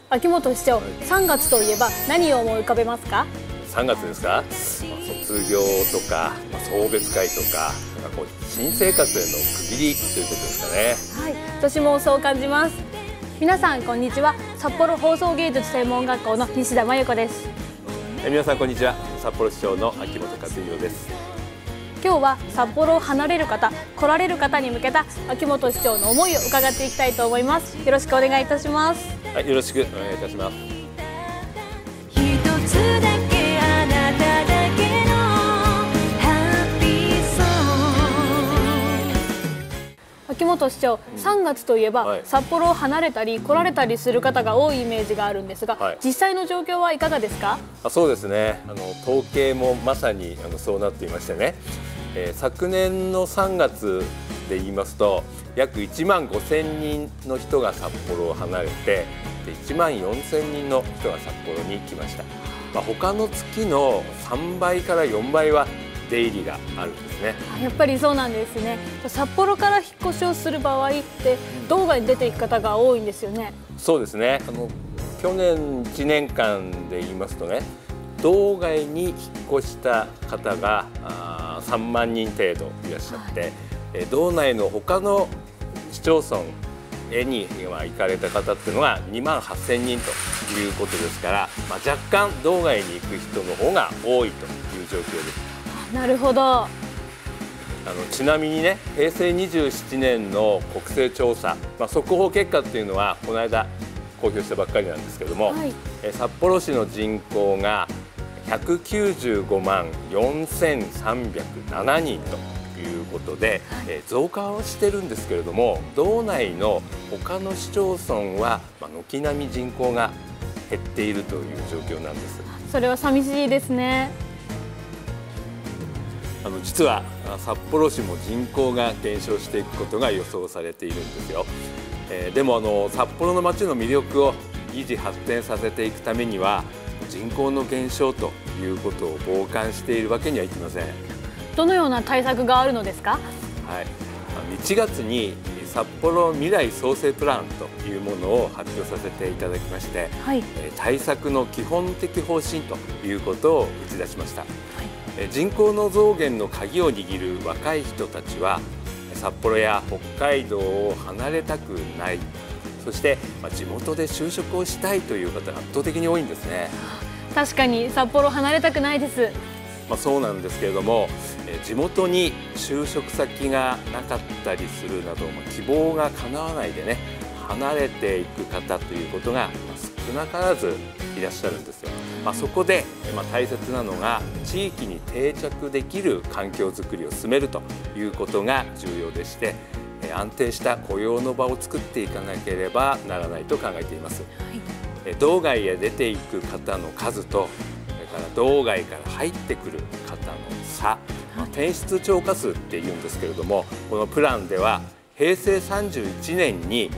秋元市長、3月といえば何を思い浮かべますか ？3月ですか？卒業とか送別会とか、こう新生活への区切りということですかね。 はい、私もそう感じます。皆さんこんにちは。札幌放送芸術専門学校の西田真由子です。 皆さんこんにちは。札幌市長の秋元克弘です。 今日は札幌を離れる方、来られる方に向けた秋元市長の思いを伺っていきたいと思います。よろしくお願いいたします。 はい、よろしくお願いいたします。 一つだけあなただけのハッピーソング。 秋元市長、3月といえば、札幌を離れたり来られたりする方が多いイメージがあるんですが、実際の状況はいかがですか？ そうですね。統計もまさにそうなっていましてね。昨年の3月で言いますと、約1万5000人の人が札幌を離れて、1万4000人の人が札幌に来ました。他の月の3倍から4倍は出入りがあるんですね。 やっぱりそうなんですね。札幌から引っ越しをする場合って道外に出ていく方が多いんですよね。 そうですね。去年1年間で言いますとね、道外に引っ越した方が3万人程度いらっしゃって、道内の他の市町村に行かれた方っていうのが2万8000人ということですから、若干道外に行く人の方が多いという状況です。 なるほど。 ちなみにね、平成27年の国勢調査、速報結果っていうのはこの間公表したばっかりなんですけども、札幌市の人口が195万4307人ということで、増加をしてるんですけれども、道内の他の市町村は軒並み人口が減っているという状況なんです。 それは寂しいですね。 実は札幌市も人口が減少していくことが予想されているんですよ。でも札幌の街の魅力を維持発展させていくためには、人口の減少ということを傍観しているわけにはいきません。 どのような対策があるのですか？ はい、1月に札幌未来創生プランというものを発表させていただきまして、対策の基本的方針ということを打ち出しました。人口の増減の鍵を握る若い人たちは札幌や北海道を離れたくない、そして地元で就職をしたいという方が圧倒的に多いんですね。 確かに札幌離れたくないです。 そうなんですけれども、地元に就職先がなかったりするなど、希望が叶わないでね、離れていく方ということが少なからずいらっしゃるんですよ。そこで大切なのが、地域に定着できる環境づくりを進めるということが重要でして、安定した雇用の場を作っていかなければならないと考えています。道外へ出ていく方の数と、それから道外から入ってくる方の差、転出超過数っていうんですけれども、このプランでは平成31年に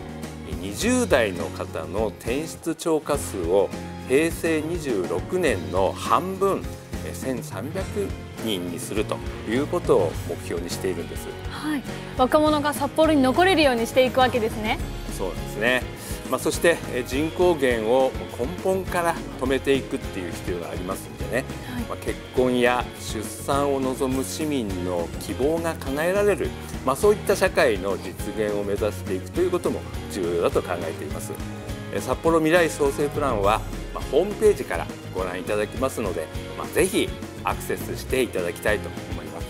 20代の方の転出超過数を平成26年の半分、1300人にするということを目標にしているんです。 若者が札幌に残れるようにしていくわけですね。 そうですね。そして人口減を根本から止めていくっていう必要がありますのでね、結婚や出産を望む市民の希望が叶えられる、そういった社会の実現を目指していくということも重要だと考えています。札幌未来創生プランはホームページからご覧いただきますので、ぜひアクセスしていただきたいと思います。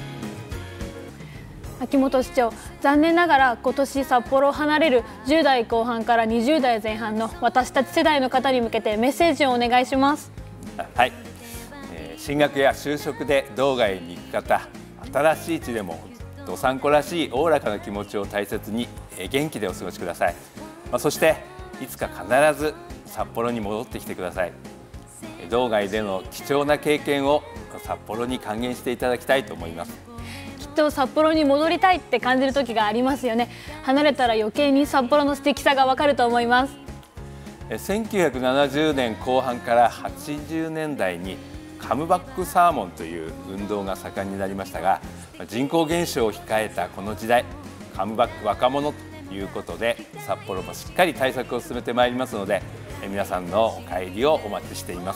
秋元市長、残念ながら今年札幌を離れる10代後半から20代前半の私たち世代の方に向けてメッセージをお願いします。 はい、進学や就職で道外に行く方、新しい地でもどさんこらしいおおらかな気持ちを大切に元気でお過ごしください。そしていつか必ず札幌に戻ってきてください。道外での貴重な経験を札幌に還元していただきたいと思います。 きっと札幌に戻りたいって感じる時がありますよね。離れたら余計に札幌の素敵さがわかると思います。 1970年後半から80年代にカムバックサーモンという運動が盛んになりましたが、人口減少を控えたこの時代、カムバック若者ということで札幌もしっかり対策を進めてまいりますので、 皆さんのお帰りをお待ちしています。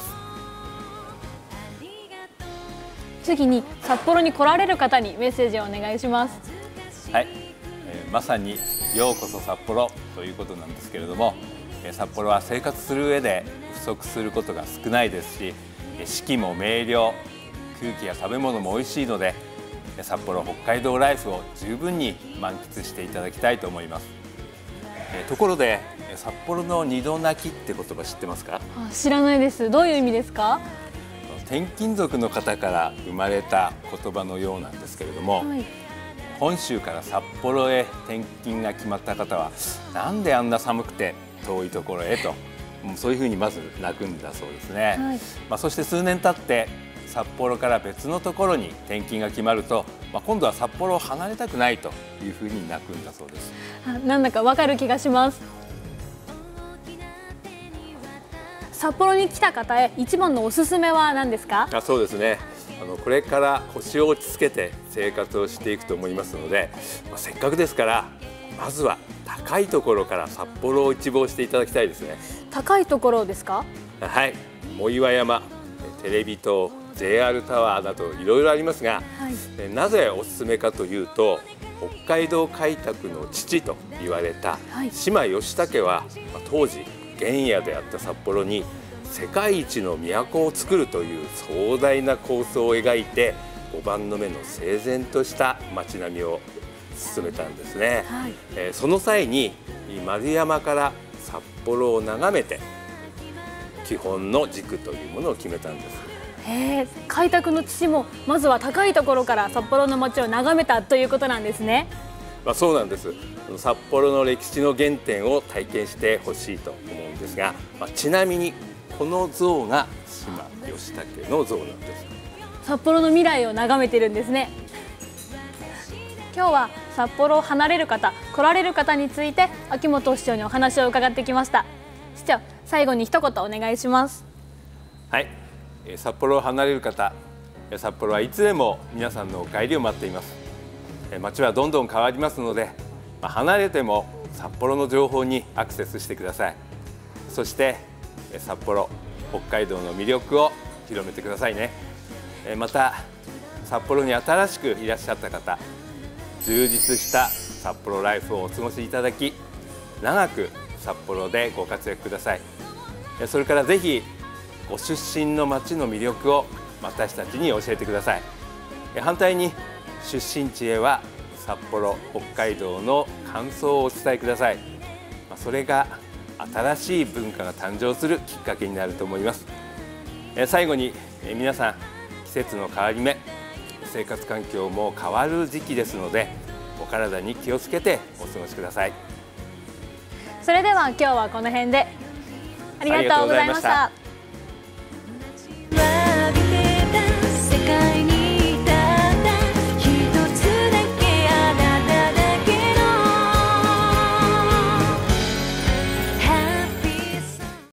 次に札幌に来られる方にメッセージをお願いします。 はい、まさにようこそ札幌ということなんですけれども、札幌は生活する上で不足することが少ないですし、四季も明瞭、空気や食べ物も美味しいので、札幌北海道ライフを十分に満喫していただきたいと思います。ところで札幌の二度泣きって言葉知ってますか？ 知らないです。どういう意味ですか？ 転勤族の方から生まれた言葉のようなんですけれども、 はい、 本州から札幌へ転勤が決まった方はなんであんな寒くて遠いところへと、そういうふうにまず泣くんだそうですね。 はい、 そして数年経って札幌から別のところに転勤が決まると、今度は札幌を離れたくないというふうに泣くんだそうです。 なんだかわかる気がします。札幌に来た方へ一番のおすすめは何ですか？ そうですね、これから腰を落ち着けて生活をしていくと思いますので、せっかくですからまずは高いところから札幌を一望していただきたいですね。 高いところですか？ はい、藻岩山、テレビ塔、JR タワーなどいろいろありますが、 はい、 なぜおすすめかというと、北海道開拓の父と言われた島義武は、当時原野であった札幌に世界一の都を作るという壮大な構想を描いて、碁盤の目の整然とした街並みを進めたんですね。 はい、 その際に丸山から札幌を眺めて基本の軸というものを決めたんです。 開拓の父もまずは高いところから札幌の街を眺めたということなんですね。 そうなんです。札幌の歴史の原点を体験してほしいと思うんですが、ちなみにこの像が島義武の像なんです。 札幌の未来を眺めているんですね。今日は札幌を離れる方、来られる方について秋元市長にお話を伺ってきました。市長、最後に一言お願いします。 はい、札幌を離れる方、札幌はいつでも皆さんのお帰りを待っています。街はどんどん変わりますので、離れても札幌の情報にアクセスしてください。そして札幌、北海道の魅力を広めてくださいね。また札幌に新しくいらっしゃった方、充実した札幌ライフをお過ごしいただき、長く札幌でご活躍ください。それからぜひご出身の町の魅力を私たちに教えてください。反対に出身地へは札幌、北海道の感想をお伝えください。それが新しい文化が誕生するきっかけになると思います。最後に皆さん、季節の変わり目、生活環境も変わる時期ですので、お体に気をつけてお過ごしください。 それでは今日はこの辺でありがとうございました。